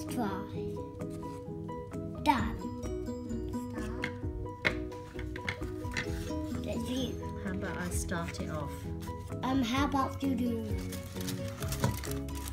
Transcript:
try. Done. That's you. How about I start it off? How about you do?